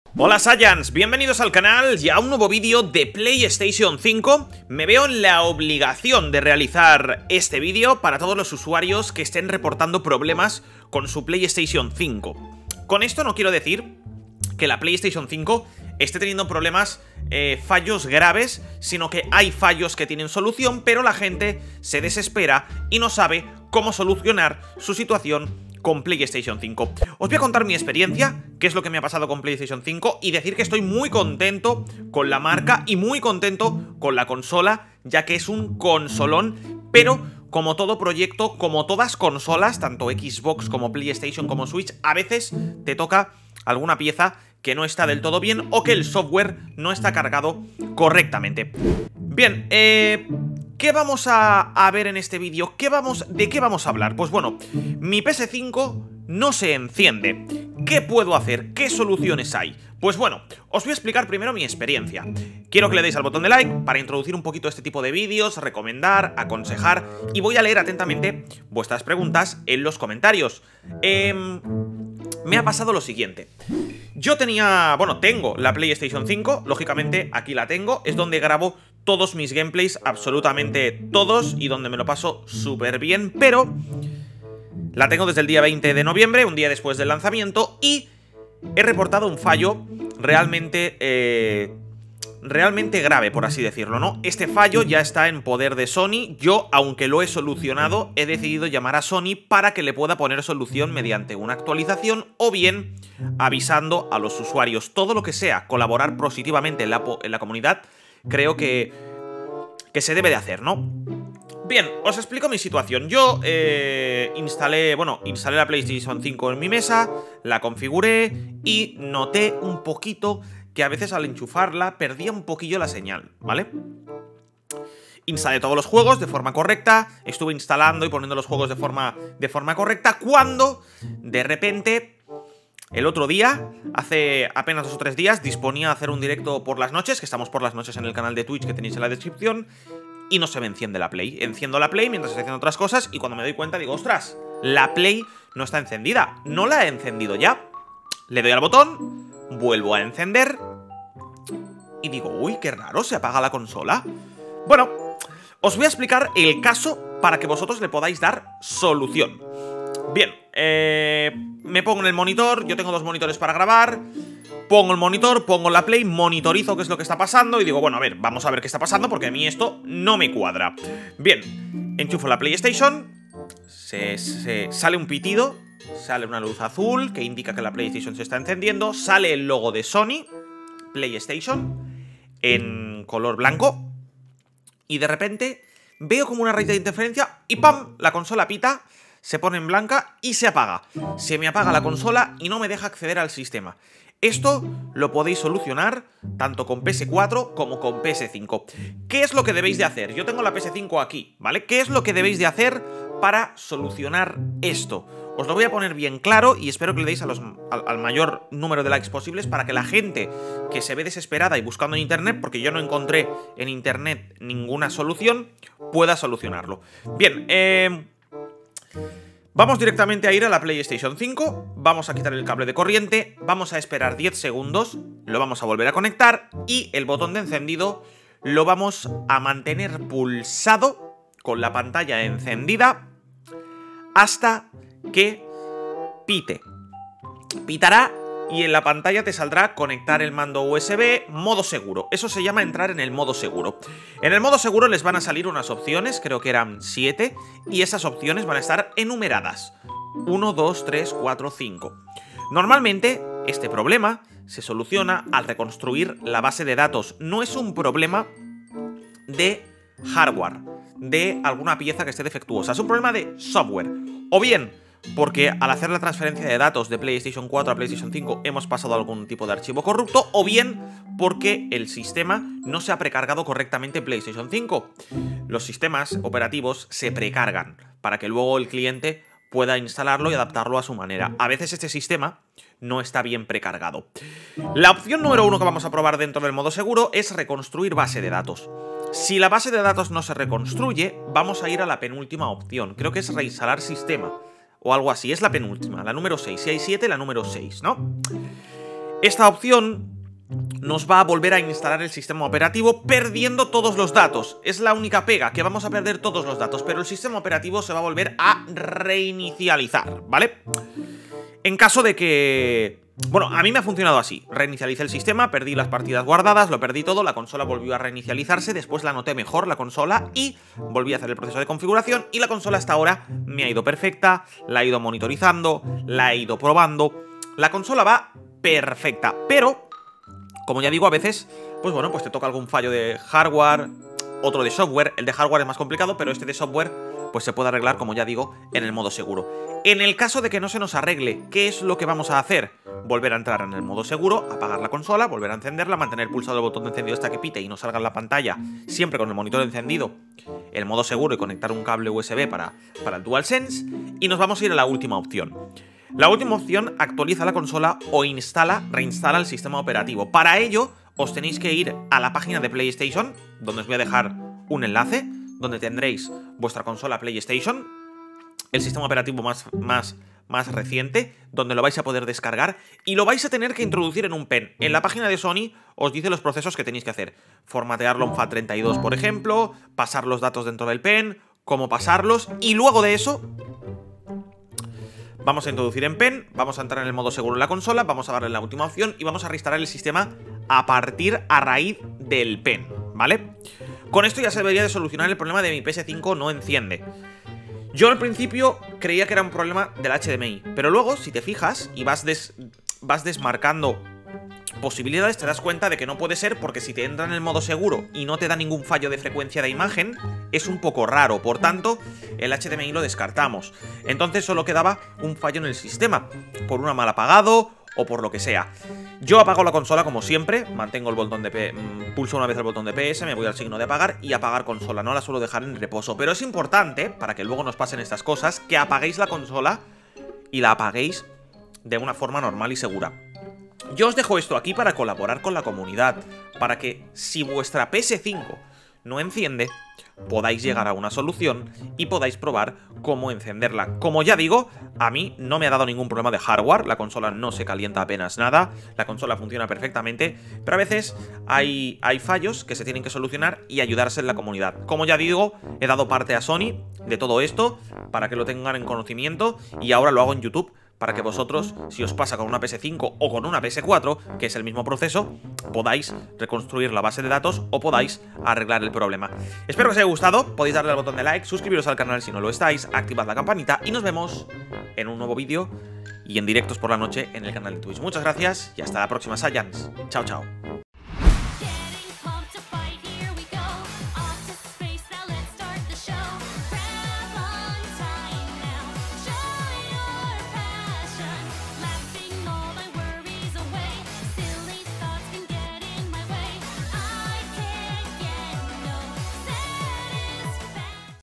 Hola Saiyans, bienvenidos al canal y a un nuevo vídeo de PlayStation 5. Me veo en la obligación de realizar este vídeo para todos los usuarios que estén reportando problemas con su PlayStation 5. Con esto no quiero decir que la PlayStation 5 esté teniendo problemas, fallos graves, sino que hay fallos que tienen solución, pero la gente se desespera y no sabe cómo solucionar su situación con PlayStation 5. Os voy a contar mi experiencia, qué es lo que me ha pasado con PlayStation 5 y decir que estoy muy contento con la marca y muy contento con la consola, ya que es un consolón, pero como todo proyecto, como todas consolas, tanto Xbox como PlayStation como Switch, a veces te toca alguna pieza que no está del todo bien o que el software no está cargado correctamente. Bien, ¿qué vamos a ver en este vídeo? ¿De qué vamos a hablar? Pues bueno, mi PS5 no se enciende. ¿Qué puedo hacer? ¿Qué soluciones hay? Pues bueno, os voy a explicar primero mi experiencia. Quiero que le deis al botón de like para introducir un poquito este tipo de vídeos, recomendar, aconsejar, y voy a leer atentamente vuestras preguntas en los comentarios. Me ha pasado lo siguiente. Yo tengo la PlayStation 5, lógicamente aquí la tengo, es donde grabo todos mis gameplays, absolutamente todos, y donde me lo paso súper bien, pero la tengo desde el día 20 de noviembre, un día después del lanzamiento, y he reportado un fallo realmente grave, por así decirlo, ¿no? Este fallo ya está en poder de Sony. Yo, aunque lo he solucionado, he decidido llamar a Sony para que le pueda poner solución mediante una actualización o bien avisando a los usuarios. Todo lo que sea colaborar positivamente en la comunidad, creo que se debe de hacer, ¿no? Bien, os explico mi situación. Yo instalé la PlayStation 5 en mi mesa, la configuré y noté un poquito que a veces al enchufarla perdía un poquillo la señal, ¿vale? Instalé todos los juegos de forma correcta, estuve instalando y poniendo los juegos de forma correcta, cuando de repente el otro día, hace apenas 2 o 3 días, disponía a hacer un directo por las noches, que estamos por las noches en el canal de Twitch que tenéis en la descripción, y no se me enciende la Play. Enciendo la Play mientras estoy haciendo otras cosas y cuando me doy cuenta digo, ostras, la Play no está encendida. No la he encendido ya. Le doy al botón, vuelvo a encender y digo, uy, qué raro, se apaga la consola. Bueno, os voy a explicar el caso para que vosotros le podáis dar solución. Bien, me pongo en el monitor, yo tengo 2 monitores para grabar. Pongo el monitor, pongo la Play, monitorizo qué es lo que está pasando y digo, bueno, a ver, vamos a ver qué está pasando porque a mí esto no me cuadra. Bien, enchufo la PlayStation, sale un pitido, sale una luz azul que indica que la PlayStation se está encendiendo, sale el logo de Sony, PlayStation, en color blanco, y de repente veo como una rayita de interferencia y ¡pam! La consola pita, se pone en blanca y se apaga. Se me apaga la consola y no me deja acceder al sistema. Esto lo podéis solucionar tanto con PS4 como con PS5. ¿Qué es lo que debéis de hacer? Yo tengo la PS5 aquí, ¿vale? ¿Qué es lo que debéis de hacer para solucionar esto? Os lo voy a poner bien claro y espero que le deis al mayor número de likes posibles para que la gente que se ve desesperada y buscando en internet, porque yo no encontré en internet ninguna solución, pueda solucionarlo. Bien, vamos directamente a ir a la PlayStation 5, vamos a quitar el cable de corriente, vamos a esperar 10 segundos, lo vamos a volver a conectar y el botón de encendido lo vamos a mantener pulsado con la pantalla encendida hasta que pite. Pitará y en la pantalla te saldrá conectar el mando USB, modo seguro. Eso se llama entrar en el modo seguro. En el modo seguro les van a salir unas opciones, creo que eran 7, y esas opciones van a estar enumeradas. 1, 2, 3, 4, 5. Normalmente, este problema se soluciona al reconstruir la base de datos. No es un problema de hardware, de alguna pieza que esté defectuosa. Es un problema de software. O bien porque al hacer la transferencia de datos de PlayStation 4 a PlayStation 5 hemos pasado algún tipo de archivo corrupto, o bien porque el sistema no se ha precargado correctamente en PlayStation 5. Los sistemas operativos se precargan para que luego el cliente pueda instalarlo y adaptarlo a su manera. A veces este sistema no está bien precargado. La opción número 1 que vamos a probar dentro del modo seguro es reconstruir base de datos. Si la base de datos no se reconstruye, vamos a ir a la penúltima opción. Creo que es reinstalar sistema o algo así, es la penúltima, la número 6. Si hay 7, la número 6, ¿no? Esta opción nos va a volver a instalar el sistema operativo perdiendo todos los datos. Es la única pega, que vamos a perder todos los datos, pero el sistema operativo se va a volver a reinicializar, ¿vale? En caso de que... Bueno, a mí me ha funcionado así. Reinicialicé el sistema, perdí las partidas guardadas, lo perdí todo, la consola volvió a reinicializarse, después la noté mejor la consola y volví a hacer el proceso de configuración y la consola hasta ahora me ha ido perfecta, la he ido monitorizando, la he ido probando. La consola va perfecta, pero... Como ya digo, a veces, pues bueno, pues te toca algún fallo de hardware, otro de software. El de hardware es más complicado, pero este de software, pues se puede arreglar, como ya digo, en el modo seguro. En el caso de que no se nos arregle, ¿qué es lo que vamos a hacer? Volver a entrar en el modo seguro, apagar la consola, volver a encenderla, mantener pulsado el botón de encendido hasta que pite y no salga en la pantalla, siempre con el monitor encendido, el modo seguro y conectar un cable USB para el DualSense, y nos vamos a ir a la última opción. La última opción actualiza la consola o reinstala el sistema operativo. Para ello, os tenéis que ir a la página de PlayStation, donde os voy a dejar un enlace, donde tendréis vuestra consola PlayStation, el sistema operativo más reciente, donde lo vais a poder descargar y lo vais a tener que introducir en un pen. En la página de Sony os dice los procesos que tenéis que hacer. Formatearlo en FAT32, por ejemplo, pasar los datos dentro del pen, cómo pasarlos, y luego de eso... Vamos a introducir en pen, vamos a entrar en el modo seguro en la consola, vamos a darle la última opción y vamos a reinstalar el sistema a raíz del pen, ¿vale? Con esto ya se debería de solucionar el problema de mi PS5 no enciende. Yo al principio creía que era un problema del HDMI, pero luego, si te fijas y vas desmarcando posibilidades, te das cuenta de que no puede ser, porque si te entra en el modo seguro y no te da ningún fallo de frecuencia de imagen, es un poco raro. Por tanto, el HDMI lo descartamos. Entonces solo quedaba un fallo en el sistema, por un mal apagado o por lo que sea. Yo apago la consola como siempre, mantengo el botón de pulso una vez el botón de PS, me voy al signo de apagar y apagar consola. No la suelo dejar en reposo, pero es importante, para que luego nos pasen estas cosas, que apaguéis la consola y la apaguéis de una forma normal y segura. Yo os dejo esto aquí para colaborar con la comunidad, para que si vuestra PS5 no enciende, podáis llegar a una solución y podáis probar cómo encenderla. Como ya digo, a mí no me ha dado ningún problema de hardware, la consola no se calienta apenas nada, la consola funciona perfectamente, pero a veces hay fallos que se tienen que solucionar y ayudarse en la comunidad. Como ya digo, he dado parte a Sony de todo esto para que lo tengan en conocimiento y ahora lo hago en YouTube, para que vosotros, si os pasa con una PS5 o con una PS4, que es el mismo proceso, podáis reconstruir la base de datos o podáis arreglar el problema. Espero que os haya gustado, podéis darle al botón de like, suscribiros al canal si no lo estáis, activad la campanita y nos vemos en un nuevo vídeo y en directos por la noche en el canal de Twitch. Muchas gracias y hasta la próxima, Saiyans. Chao, chao.